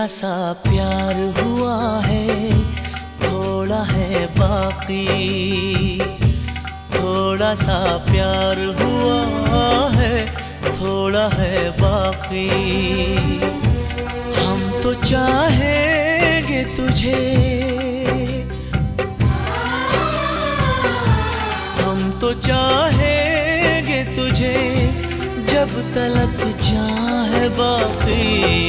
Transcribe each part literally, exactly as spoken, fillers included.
थोड़ा सा प्यार हुआ है, थोड़ा है बाकी। थोड़ा सा प्यार हुआ है, थोड़ा है बाकी। हम तो चाहेंगे तुझे, हम तो चाहेंगे तुझे जब तलक चाहे बाकी।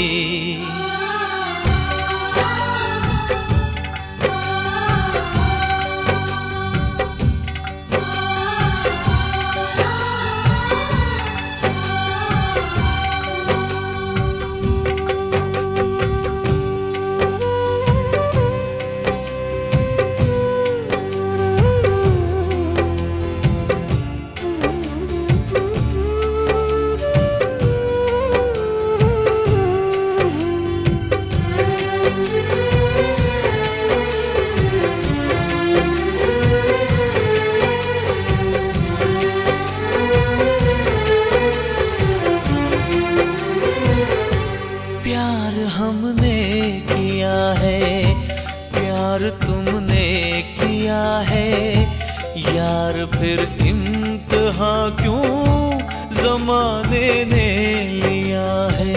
प्यार हमने किया है, प्यार तुमने किया है यार, फिर इम्तिहां क्यों ज़माने ने लिया है।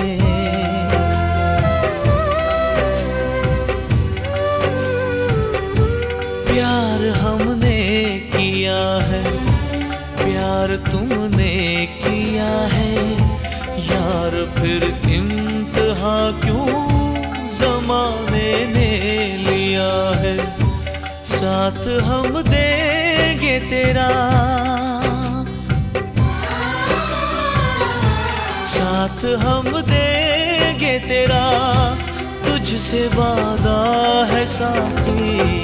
प्यार हमने किया है, प्यार तुमने किया है यार, फिर इम्तिहां क्यों ज़माने ने लिया है। साथ हम देंगे तेरा, साथ हम देंगे तेरा, तुझसे वादा है साथी।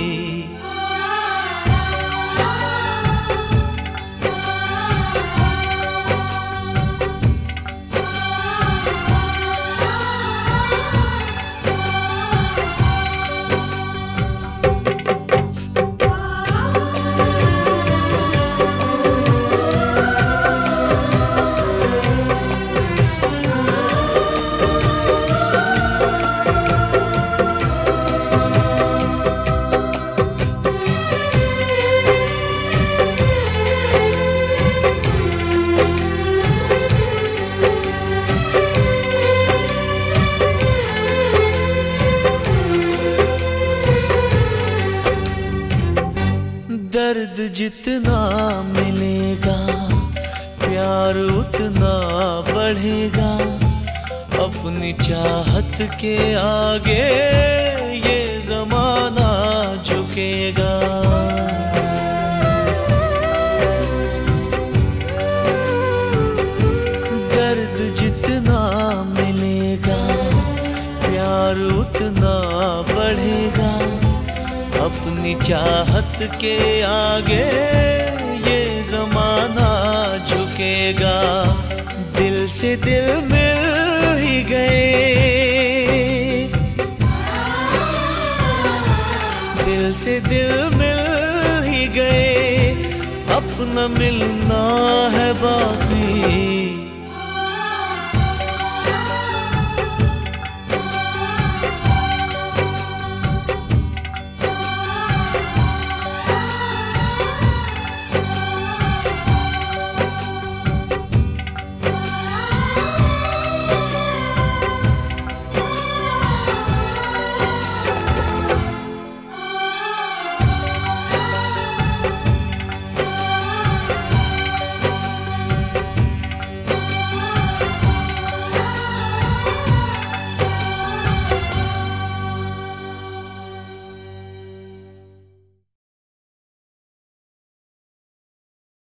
दर्द जितना मिलेगा प्यार उतना बढ़ेगा, अपनी चाहत के आगे ये ज़माना झुकेगा। दर्द जितना मिलेगा प्यार उतना बढ़ेगा, अपनी चाहत के आगे ये ज़माना झुकेगा। दिल से दिल मिल ही गए, दिल से दिल मिल ही गए, अपना मिलना है बाकी।